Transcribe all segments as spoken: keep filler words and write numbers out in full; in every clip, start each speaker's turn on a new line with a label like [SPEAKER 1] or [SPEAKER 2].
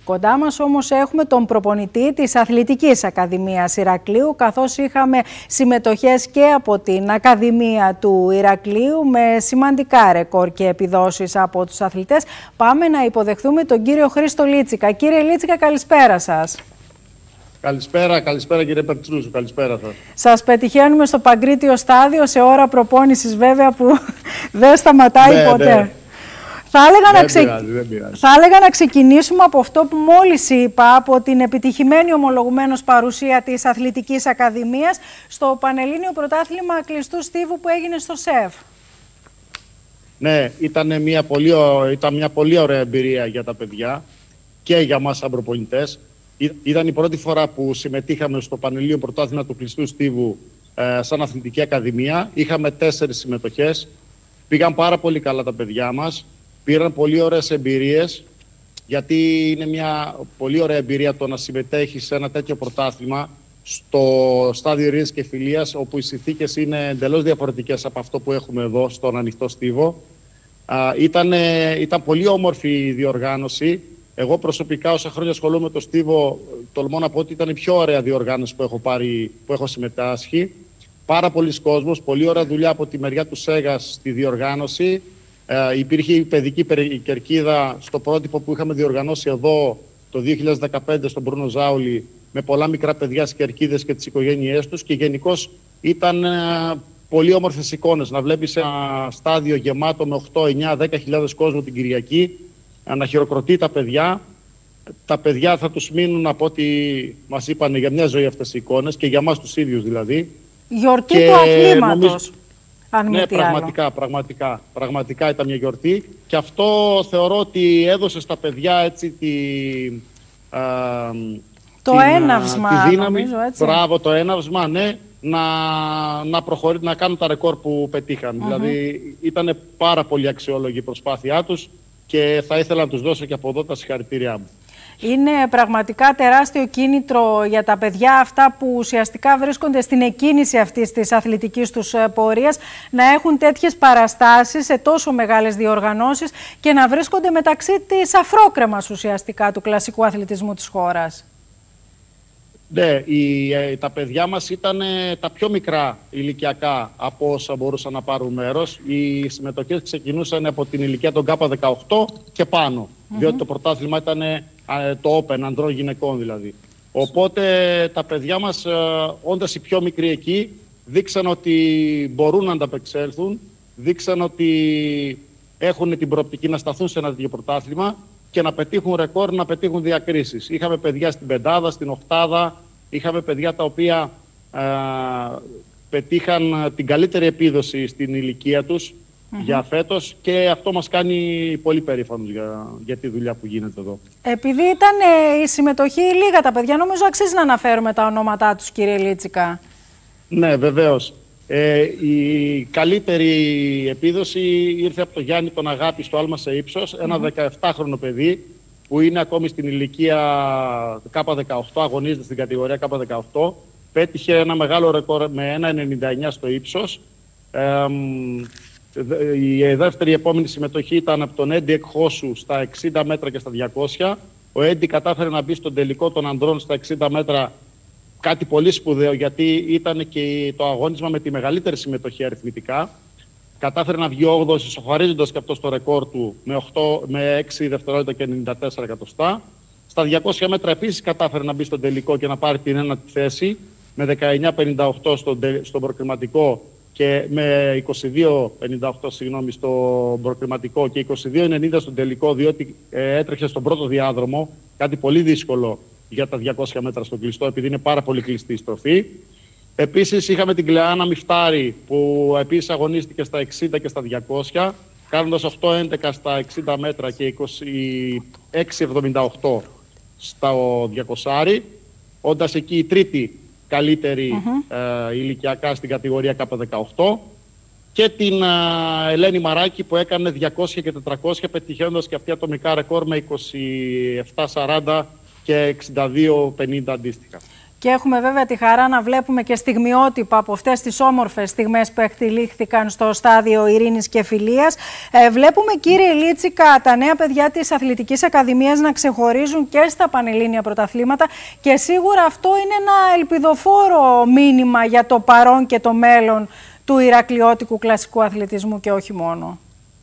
[SPEAKER 1] Κοντά μας όμως έχουμε τον προπονητή της Αθλητικής Ακαδημίας Ηρακλείου, καθώς είχαμε συμμετοχές και από την Ακαδημία του Ηρακλείου με σημαντικά ρεκόρ και επιδόσεις από τους αθλητές. Πάμε να υποδεχθούμε τον κύριο Χρήστο Λίτσικα. Κύριε Λίτσικα, καλησπέρα σας.
[SPEAKER 2] Καλησπέρα, καλησπέρα κύριε Περτσρούσου, καλησπέρα σας.
[SPEAKER 1] Σας πετυχαίνουμε στο Παγκρίτιο στάδιο σε ώρα προπόνησης βέβαια που δεν σταματάει ναι, ποτέ. Ναι. Θα έλεγα, να ξε...
[SPEAKER 2] πειράζει,
[SPEAKER 1] θα έλεγα να ξεκινήσουμε από αυτό που μόλις είπα, από την επιτυχημένη ομολογουμένως παρουσία της Αθλητικής Ακαδημίας στο Πανελλήνιο Πρωτάθλημα Κλειστού Στίβου που έγινε στο ΣΕΦ.
[SPEAKER 2] Ναι, ήταν μια πολύ, ήταν μια πολύ ωραία εμπειρία για τα παιδιά και για μας σαν προπονητές. Ήταν η πρώτη φορά που συμμετείχαμε στο Πανελλήνιο Πρωτάθλημα του Κλειστού Στίβου ε, σαν Αθλητική Ακαδημία. Είχαμε τέσσερις συμμετοχές. Πήγαν πάρα πολύ καλά τα παιδιά μας. Πήραν πολύ ωραίες εμπειρίες, γιατί είναι μια πολύ ωραία εμπειρία το να συμμετέχει σε ένα τέτοιο πρωτάθλημα στο στάδιο ειρήνης και φιλίας, όπου οι συνθήκες είναι εντελώς διαφορετικές από αυτό που έχουμε εδώ στον ανοιχτό στίβο. Α, ήταν, ήταν πολύ όμορφη η διοργάνωση. Εγώ προσωπικά, όσα χρόνια ασχολούμαι με το στίβο, τολμώ να πω ότι ήταν η πιο ωραία διοργάνωση που έχω, πάρει, που έχω συμμετάσχει. Πάρα πολλοί κόσμος, πολύ ωραία δουλειά από τη μεριά του ΣΕΓΑΣ στη διοργάνωση. Ε, υπήρχε η παιδική κερκίδα στο πρότυπο που είχαμε διοργανώσει εδώ το δύο χιλιάδες δεκαπέντε στον Μπρούνο Ζάουλη, με πολλά μικρά παιδιά στις κερκίδες και τις οικογένειές τους, και γενικώς ήταν ε, πολύ όμορφες εικόνες. Να βλέπεις ένα στάδιο γεμάτο με οκτώ, εννιά, δέκα χιλιάδες κόσμο την Κυριακή, να χειροκροτεί τα παιδιά. Τα παιδιά θα τους μείνουν, από ό,τι μας είπαν, για μια ζωή αυτές οι εικόνες, και για μας τους ίδιους δηλαδή.
[SPEAKER 1] Γιορτή και του αθλήματος. Νομίζω... Αν
[SPEAKER 2] ναι, πραγματικά, πραγματικά, πραγματικά ήταν μια γιορτή, και αυτό θεωρώ ότι έδωσε στα παιδιά έτσι τη, α,
[SPEAKER 1] το
[SPEAKER 2] την,
[SPEAKER 1] έναυσμα,
[SPEAKER 2] τη δύναμη,
[SPEAKER 1] νομίζω, έτσι.
[SPEAKER 2] Μπράβο, το έναυσμα, ναι, να, να, προχωρεί, να κάνουν τα ρεκόρ που πετύχαν. Mm-hmm. Δηλαδή ήταν πάρα πολύ αξιόλογη η προσπάθειά τους και θα ήθελα να τους δώσω και από εδώ τα συγχαρητήριά μου.
[SPEAKER 1] Είναι πραγματικά τεράστιο κίνητρο για τα παιδιά αυτά που ουσιαστικά βρίσκονται στην εκκίνηση αυτής της αθλητικής τους πορείας, να έχουν τέτοιες παραστάσεις σε τόσο μεγάλες διοργανώσεις και να βρίσκονται μεταξύ της αφρόκρεμας ουσιαστικά του κλασικού αθλητισμού της χώρας.
[SPEAKER 2] Ναι, οι, τα παιδιά μας ήταν τα πιο μικρά ηλικιακά από όσα μπορούσαν να πάρουν μέρος. Οι συμμετοχές ξεκινούσαν από την ηλικία των Κάπα δεκαοκτώ και πάνω, mm-hmm. διότι το πρωτάθλημα ήταν το Open, ανδρών γυναικών δηλαδή. Οπότε τα παιδιά μας, όντας οι πιο μικροί εκεί, δείξαν ότι μπορούν να ανταπεξέλθουν, δείξαν ότι έχουν την προοπτική να σταθούν σε ένα τέτοιο πρωτάθλημα και να πετύχουν ρεκόρ, να πετύχουν διακρίσεις. Είχαμε παιδιά στην πεντάδα, στην οχτάδα, είχαμε παιδιά τα οποία ε, πετύχαν την καλύτερη επίδοση στην ηλικία τους mm-hmm. για φέτος, και αυτό μας κάνει πολύ περήφανος για, για τη δουλειά που γίνεται εδώ. Επειδή
[SPEAKER 1] ήταν ε, η συμμετοχή λίγα τα παιδιά, νομίζω αξίζει να αναφέρουμε τα ονόματά τους, κύριε Λίτσικα.
[SPEAKER 2] Ναι, βεβαίως. Ε, η καλύτερη επίδοση ήρθε από τον Γιάννη τον Αγάπη στο άλμα σε ύψος, mm-hmm. ένα δεκαεπτάχρονο παιδί που είναι ακόμη στην ηλικία Κάπα δεκαοκτώ, αγωνίζεται στην κατηγορία Κάπα δεκαοκτώ. Πέτυχε ένα μεγάλο ρεκόρ με ένα ενενήντα εννιά στο ύψος. Ε, η δεύτερη επόμενη συμμετοχή ήταν από τον Έντι Εκχώσου στα εξήντα μέτρα και στα διακόσια. Ο Έντι κατάφερε να μπει στον τελικό των ανδρών στα εξήντα μέτρα. Κάτι πολύ σπουδαίο, γιατί ήταν και το αγώνισμα με τη μεγαλύτερη συμμετοχή αριθμητικά. Κατάφερε να βγει όγδοος, ισοφαρίζοντας και αυτό στο ρεκόρ του με, οκτώ, με έξι δευτερόλεπτα και ενενήντα τέσσερα εκατοστά. Στα διακόσια μέτρα επίσης κατάφερε να μπει στον τελικό και να πάρει την ένατη θέση με δεκαεννιά πενήντα οκτώ στον, στον προκριματικό και με είκοσι δύο πενήντα οκτώ συγγνώμη, στο προκριματικό και είκοσι δύο ενενήντα στον τελικό, διότι ε, έτρεχε στον πρώτο διάδρομο, κάτι πολύ δύσκολο για τα διακόσια μέτρα στο κλειστό, επειδή είναι πάρα πολύ κλειστή η στροφή. Επίσης είχαμε την Κλεάνα Μιφτάρη, που επίσης αγωνίστηκε στα εξήντα και στα διακόσια, κάνοντας οκτώ έντεκα στα εξήντα μέτρα και είκοσι έξι εβδομήντα οκτώ στα διακόσια, όντας εκεί η τρίτη καλύτερη mm-hmm. ε, ηλικιακά στην κατηγορία Κάπα δεκαοκτώ. Και την ε, Ελένη Μαράκη, που έκανε διακόσια και τετρακόσια, πετυχαίνοντας και αυτή ατομικά ρεκόρ με είκοσι επτά σαράντα και εξήντα δύο πενήντα αντίστοιχα.
[SPEAKER 1] Και έχουμε βέβαια τη χαρά να βλέπουμε και στιγμιότυπα από αυτές τις όμορφες στιγμές που εκτελήχθηκαν στο στάδιο ειρήνης και φιλίας. Ε, βλέπουμε, κύριε Λίτσικα, τα νέα παιδιά της Αθλητικής Ακαδημίας να ξεχωρίζουν και στα πανελλήνια πρωταθλήματα και σίγουρα αυτό είναι ένα ελπιδοφόρο μήνυμα για το παρόν και το μέλλον του ηρακλειώτικου κλασικού αθλητισμού και όχι μόνο.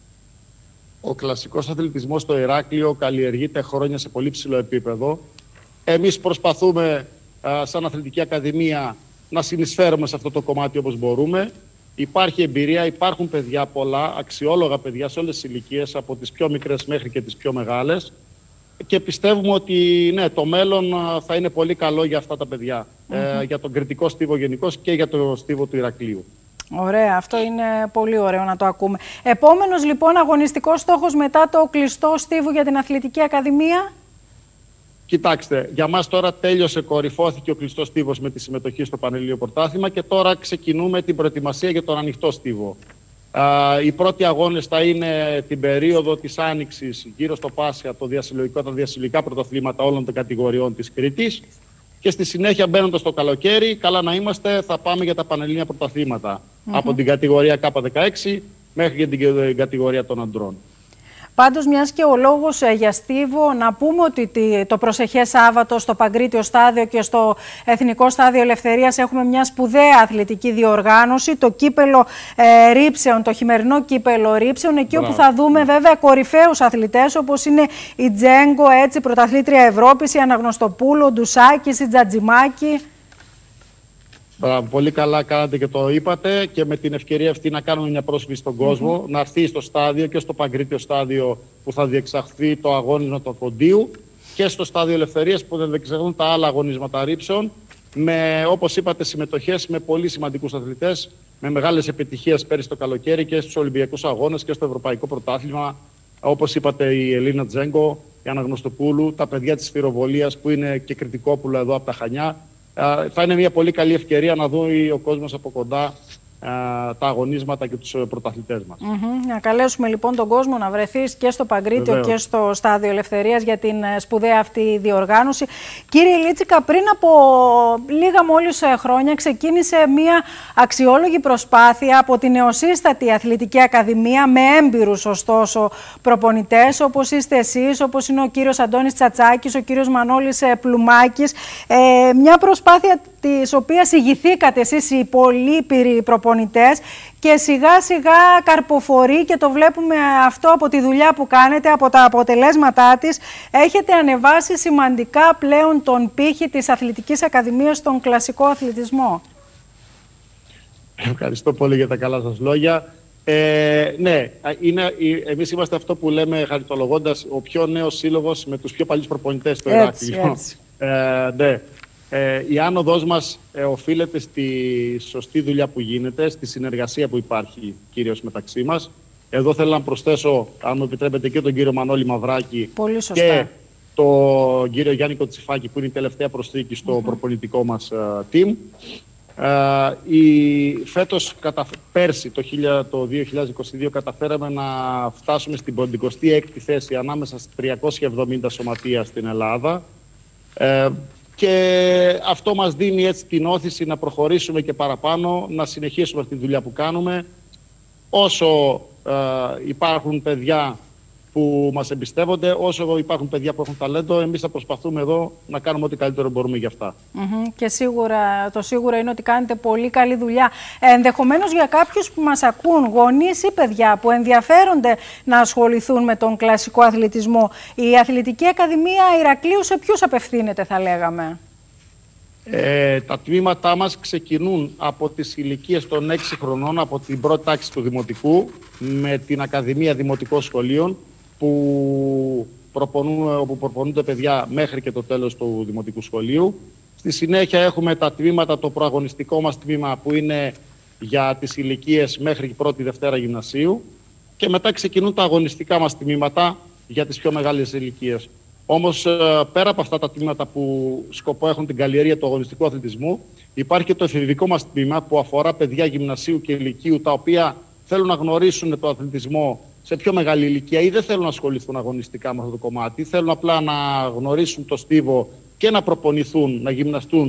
[SPEAKER 2] Ο κλασικός αθλητισμός στο Ηράκλειο καλλιεργείται χρόνια σε πολύ ψηλό επίπεδο. Εμείς προσπαθούμε σαν Αθλητική Ακαδημία να συνεισφέρουμε σε αυτό το κομμάτι όπως μπορούμε. Υπάρχει εμπειρία, υπάρχουν παιδιά πολλά, αξιόλογα παιδιά σε όλες τις ηλικίες, από τις πιο μικρές μέχρι και τις πιο μεγάλες. Και πιστεύουμε ότι ναι, το μέλλον θα είναι πολύ καλό για αυτά τα παιδιά. Mm-hmm. ε, για τον κριτικό στίβο γενικώς και για το στίβο του Ηρακλείου.
[SPEAKER 1] Ωραία, αυτό είναι πολύ ωραίο να το ακούμε. Επόμενος λοιπόν αγωνιστικός στόχος μετά το κλειστό στίβο για την Αθλητική Ακαδημία.
[SPEAKER 2] Κοιτάξτε, για μας τώρα τέλειωσε, κορυφώθηκε ο κλειστός στίβος με τη συμμετοχή στο Πανελλήνιο Πρωτάθλημα και τώρα ξεκινούμε την προετοιμασία για τον ανοιχτό στίβο. Α, οι πρώτοι αγώνες θα είναι την περίοδο της Άνοιξης γύρω στο Πάσχα, το διασυλλογικό, τα διασυλλογικά πρωταθλήματα όλων των κατηγοριών της Κρήτης. Και στη συνέχεια, μπαίνοντας στο καλοκαίρι, καλά να είμαστε, θα πάμε για τα Πανελλήνια Πρωταθλήματα. Mm-hmm. Από την κατηγορία Κ δεκαέξι μέχρι και την κατηγορία των αντρών.
[SPEAKER 1] Πάντως, μιας και ο λόγος ε, για στίβο, να πούμε ότι το προσεχές Σάββατο στο Παγκρίτιο Στάδιο και στο Εθνικό Στάδιο Ελευθερίας έχουμε μια σπουδαία αθλητική διοργάνωση, το κύπελο ε, Ρήψεων, το χειμερινό κύπελο Ρήψεων, εκεί Μπράβο. Όπου θα δούμε βέβαια κορυφαίους αθλητές όπως είναι η Τζέγκο, έτσι, πρωταθλήτρια Ευρώπης, η Αναγνωστοπούλου, ο Ντουσάκης, η Τζατζιμάκη.
[SPEAKER 2] Μπράβο, πολύ καλά κάνατε και το είπατε, και με την ευκαιρία αυτή να κάνουμε μια πρόσκληση στον κόσμο, mm-hmm. να έρθει στο στάδιο και στο Παγκρίτιο Στάδιο που θα διεξαχθεί το αγώνισμα του Κοντίου και στο Στάδιο Ελευθερίας που θα διεξαχθούν τα άλλα αγωνίσματα ρήψεων, με, όπως είπατε, συμμετοχές με πολύ σημαντικούς αθλητές, με μεγάλες επιτυχίες πέρυσι το καλοκαίρι και στους Ολυμπιακούς Αγώνες και στο Ευρωπαϊκό Πρωτάθλημα, όπως είπατε, η Ελίνα Τζέγκο, η Αναγνωστοπούλου, τα παιδιά της Σφυροβολίας που είναι και Κρητικόπουλα εδώ από τα Χανιά. Uh, θα είναι μια πολύ καλή ευκαιρία να δει ο κόσμος από κοντά uh, τα αγωνίσματα και τους πρωταθλητές μας.
[SPEAKER 1] Mm-hmm. Να καλέσουμε λοιπόν τον κόσμο να βρεθεί και στο Παγκρίτιο Βεβαίως. Και στο Στάδιο Ελευθερίας για την σπουδαία αυτή διοργάνωση. Κύριε Λίτσικα, πριν από λίγα μόλις χρόνια ξεκίνησε μια αξιόλογη προσπάθεια από την νεοσύστατη Αθλητική Ακαδημία, με έμπειρους ωστόσο προπονητές, όπως είστε εσείς, όπως είναι ο κύριος Αντώνης Τσατσάκης, ο κύριος Μανώλης Πλουμάκης. Ε, μια προσπάθεια της οποίας ηγηθήκατε εσείς οι πολύπειροι προπονητές και σιγά σιγά καρποφορεί, και το βλέπουμε αυτό από τη δουλειά που κάνετε, από τα αποτελέσματά της. Έχετε ανεβάσει σημαντικά πλέον τον πύχη της Αθλητικής Ακαδημίας στον κλασικό αθλητισμό.
[SPEAKER 2] Ευχαριστώ πολύ για τα καλά σας λόγια. Ε, ναι, είναι, εμείς είμαστε αυτό που λέμε χαριτολογώντας ο πιο νέος σύλλογος με τους πιο παλιούς προπονητές στο Ηράκλειο. Ε, ναι. Ε, η άνοδός μας ε, οφείλεται στη σωστή δουλειά που γίνεται, στη συνεργασία που υπάρχει κυρίως μεταξύ μας. Εδώ θέλω να προσθέσω, αν μου επιτρέπετε, και τον κύριο Μανώλη Μαυράκη και τον κύριο Γιάννη Κοτσιφάκη, που είναι η τελευταία προσθήκη στο mm-hmm. προπονητικό μας uh, team. Uh, η, φέτος, κατα... πέρσι, το, το δύο χιλιάδες είκοσι δύο, καταφέραμε να φτάσουμε στην πενηκοστή έκτη θέση ανάμεσα στις τριακόσια εβδομήντα σωματεία στην Ελλάδα. Uh, Και αυτό μας δίνει έτσι την όθηση να προχωρήσουμε και παραπάνω, να συνεχίσουμε αυτή τη δουλειά που κάνουμε. Όσο ε, υπάρχουν παιδιά που μας εμπιστεύονται, όσο υπάρχουν παιδιά που έχουν ταλέντο, εμείς θα προσπαθούμε εδώ να κάνουμε ό,τι καλύτερο μπορούμε για αυτά. Mm-hmm.
[SPEAKER 1] Και σίγουρα, το σίγουρο είναι ότι κάνετε πολύ καλή δουλειά. Ε, ενδεχομένως για κάποιους που μας ακούν, γονείς ή παιδιά που ενδιαφέρονται να ασχοληθούν με τον κλασικό αθλητισμό, η Αθλητική Ακαδημία Ηρακλείου σε ποιους απευθύνεται, θα λέγαμε?
[SPEAKER 2] Ε, τα τμήματά μας ξεκινούν από τις ηλικίες των έξι χρονών, από την πρώτη τάξη του Δημοτικού, με την Ακαδημία Δημοτικών Σχολείων, που προπονούν, όπου προπονούνται παιδιά μέχρι και το τέλος του Δημοτικού Σχολείου. Στη συνέχεια έχουμε τα τμήματα, το προαγωνιστικό μας τμήμα, που είναι για τις ηλικίες μέχρι πρώτη Δευτέρα Γυμνασίου, και μετά ξεκινούν τα αγωνιστικά μας τμήματα για τις πιο μεγάλες ηλικίες. Όμως, πέρα από αυτά τα τμήματα που σκοπό έχουν την καλλιέργεια του αγωνιστικού αθλητισμού, υπάρχει και το εφηβικό μας τμήμα που αφορά παιδιά γυμνασίου και ηλικίου, τα οποία θέλουν να γνωρίσουν το αθλητισμό σε πιο μεγάλη ηλικία ή δεν θέλουν να ασχοληθούν αγωνιστικά με αυτό το κομμάτι. Θέλουν απλά να γνωρίσουν το στίβο και να προπονηθούν, να γυμναστούν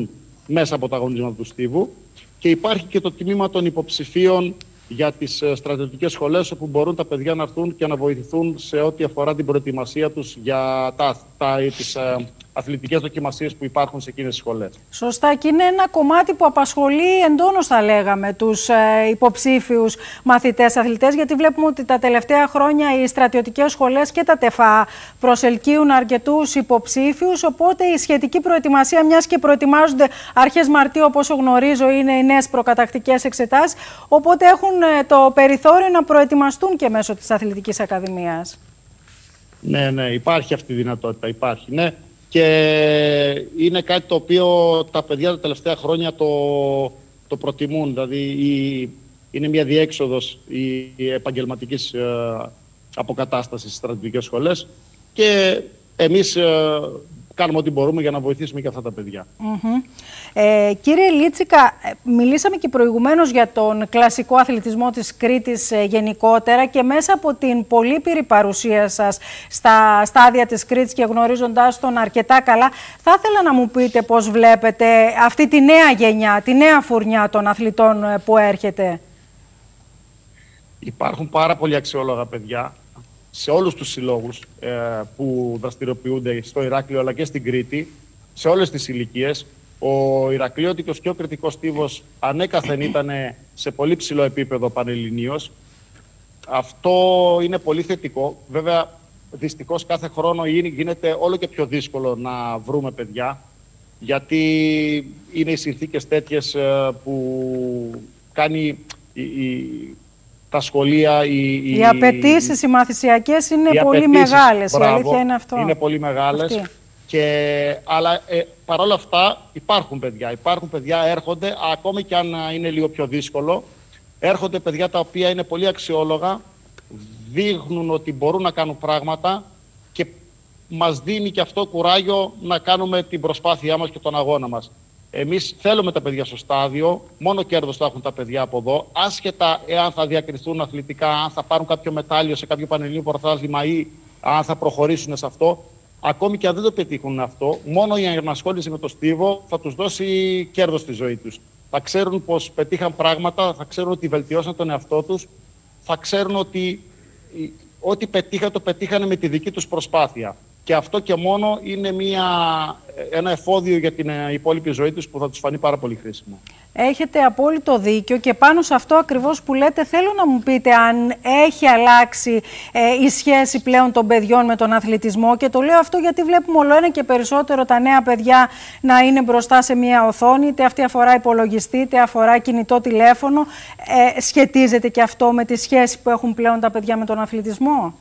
[SPEAKER 2] μέσα από τα αγωνίσματα του Στίβου. Και υπάρχει και το τμήμα των υποψηφίων για τις στρατιωτικές σχολές, όπου μπορούν τα παιδιά να έρθουν και να βοηθηθούν σε ό,τι αφορά την προετοιμασία τους για τα, τα, τις ε, αθλητικές δοκιμασίες που υπάρχουν σε εκείνες τις σχολές.
[SPEAKER 1] Σωστά, και είναι ένα κομμάτι που απασχολεί εντόνως, θα λέγαμε, τους ε, υποψήφιους μαθητές αθλητές, γιατί βλέπουμε ότι τα τελευταία χρόνια οι στρατιωτικές σχολές και τα ΤΕΦΑ προσελκύουν αρκετούς υποψήφιους, οπότε η σχετική προετοιμασία, μιας και προετοιμάζονται αρχές Μαρτίου, όπως γνωρίζω, είναι οι νέες προκατακτικές εξετάσεις, οπότε έχουν ε, το περιθώριο να προετοιμαστούν και μέσω της Αθλητικής Ακαδημίας.
[SPEAKER 2] Ναι, ναι, υπάρχει αυτή η δυνατότητα, υπάρχει, ναι. Και είναι κάτι το οποίο τα παιδιά τα τελευταία χρόνια το, το προτιμούν. Δηλαδή η, είναι μια διέξοδος η, η επαγγελματικής ε, αποκατάστασης στις στρατιωτικές σχολές και εμείς ε, κάνουμε ό,τι μπορούμε για να βοηθήσουμε και αυτά τα παιδιά.
[SPEAKER 1] Mm-hmm. ε, κύριε Λίτσικα, μιλήσαμε και προηγουμένως για τον κλασικό αθλητισμό της Κρήτης ε, γενικότερα, και μέσα από την πολύπειρη παρουσία σας στα στάδια της Κρήτης και γνωρίζοντας τον αρκετά καλά, θα ήθελα να μου πείτε πώς βλέπετε αυτή τη νέα γενιά, τη νέα φουρνιά των αθλητών που έρχεται.
[SPEAKER 2] Υπάρχουν πάρα πολλοί αξιόλογα παιδιά σε όλους τους συλλόγους ε, που δραστηριοποιούνται στο Ηράκλειο αλλά και στην Κρήτη, σε όλες τις ηλικίες. Ο Ηρακλειώτικος και ο Κρητικός Στίβος ανέκαθεν ήταν σε πολύ ψηλό επίπεδο πανελληνίως. Αυτό είναι πολύ θετικό. Βέβαια, δυστυχώς κάθε χρόνο γίνεται όλο και πιο δύσκολο να βρούμε παιδιά, γιατί είναι οι συνθήκες τέτοιες ε, που κάνει η, η, τα σχολεία... Οι,
[SPEAKER 1] οι απαιτήσεις, οι μαθησιακές είναι πολύ μεγάλες.
[SPEAKER 2] Μπράβο,
[SPEAKER 1] η αλήθεια είναι αυτό.
[SPEAKER 2] Είναι πολύ μεγάλες. Και, αλλά ε, παρόλα αυτά υπάρχουν παιδιά. Υπάρχουν παιδιά, έρχονται, ακόμη και αν είναι λίγο πιο δύσκολο. Έρχονται παιδιά τα οποία είναι πολύ αξιόλογα, δείχνουν ότι μπορούν να κάνουν πράγματα και μας δίνει και αυτό κουράγιο να κάνουμε την προσπάθειά μας και τον αγώνα μας. Εμείς θέλουμε τα παιδιά στο στάδιο, μόνο κέρδος θα έχουν τα παιδιά από εδώ, άσχετα εάν θα διακριθούν αθλητικά, αν θα πάρουν κάποιο μετάλλιο σε κάποιο πανελληνίο πρωτάθλημα ή αν θα προχωρήσουν σε αυτό. Ακόμη και αν δεν το πετύχουν αυτό, μόνο η ενασχόληση με το Στίβο θα τους δώσει κέρδος στη ζωή τους. Θα ξέρουν πως πετύχαν πράγματα, θα ξέρουν ότι βελτιώσαν τον εαυτό τους, θα ξέρουν ότι ό,τι πετύχαν το πετύχανε με τη δική τους προσπάθεια. Και αυτό και μόνο είναι μια, ένα εφόδιο για την υπόλοιπη ζωή τους που θα τους φανεί πάρα πολύ χρήσιμο.
[SPEAKER 1] Έχετε απόλυτο δίκιο, και πάνω σε αυτό ακριβώς που λέτε θέλω να μου πείτε αν έχει αλλάξει ε, η σχέση πλέον των παιδιών με τον αθλητισμό, και το λέω αυτό γιατί βλέπουμε όλο ένα και περισσότερο τα νέα παιδιά να είναι μπροστά σε μια οθόνη, είτε αυτή αφορά υπολογιστή, είτε αφορά κινητό τηλέφωνο. Ε, σχετίζεται και αυτό με τη σχέση που έχουν πλέον τα παιδιά με τον αθλητισμό?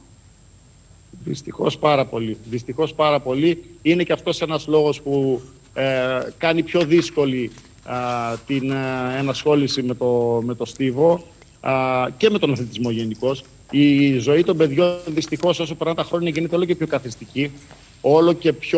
[SPEAKER 2] Δυστυχώς πάρα πολύ. Δυστυχώς πάρα πολύ. Είναι και αυτός ένας λόγος που ε, κάνει πιο δύσκολη α, την α, ενασχόληση με το, με το Στίβο α, και με τον αθλητισμό γενικώς. Η ζωή των παιδιών δυστυχώς όσο περνάνε τα χρόνια γίνεται όλο και πιο καθιστική, όλο και πιο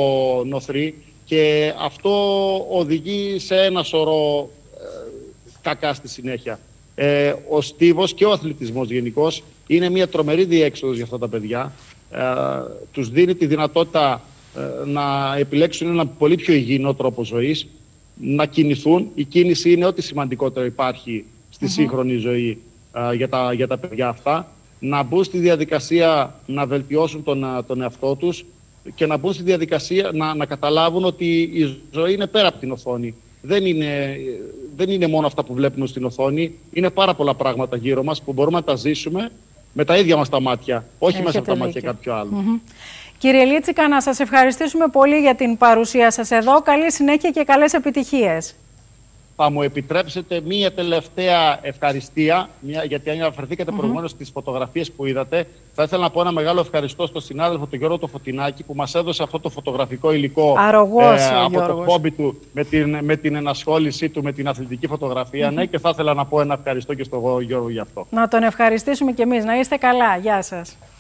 [SPEAKER 2] νοθρή, και αυτό οδηγεί σε ένα σωρό ε, κακά στη συνέχεια. Ε, ο Στίβος και ο αθλητισμός γενικώς είναι μια τρομερή διέξοδος για αυτά τα παιδιά. Ε, τους δίνει τη δυνατότητα ε, να επιλέξουν ένα πολύ πιο υγιεινό τρόπο ζωής, να κινηθούν. Η κίνηση είναι ό,τι σημαντικότερο υπάρχει στη mm-hmm. σύγχρονη ζωή ε, για, τα, για τα παιδιά αυτά. Να μπουν στη διαδικασία να βελτιώσουν τον, τον εαυτό τους και να μπουν στη διαδικασία να, να καταλάβουν ότι η ζωή είναι πέρα από την οθόνη. Δεν είναι, δεν είναι μόνο αυτά που βλέπουμε στην οθόνη. Είναι πάρα πολλά πράγματα γύρω μας που μπορούμε να τα ζήσουμε με τα ίδια μας τα μάτια, όχι Έχετε μέσα από τα μάτια κάποιου άλλου. Mm-hmm.
[SPEAKER 1] Κύριε Λίτσικα, να σας ευχαριστήσουμε πολύ για την παρουσία σας εδώ. Καλή συνέχεια και καλές επιτυχίες. Θα
[SPEAKER 2] μου επιτρέψετε μία τελευταία ευχαριστία, μια, γιατί αναφερθήκατε mm-hmm. προηγουμένως στις φωτογραφίες που είδατε. Θα ήθελα να πω ένα μεγάλο ευχαριστώ στον συνάδελφο τον Γιώργο το Φωτεινάκη, που μας έδωσε αυτό το φωτογραφικό υλικό
[SPEAKER 1] Αρωγός,
[SPEAKER 2] ε, από το χόμπι του με την, με την ενασχόλησή του με την αθλητική φωτογραφία. Mm-hmm. Ναι, και θα ήθελα να πω ένα ευχαριστώ και στον Γιώργο γι' αυτό.
[SPEAKER 1] Να τον ευχαριστήσουμε κι εμείς. Να είστε καλά. Γεια σας.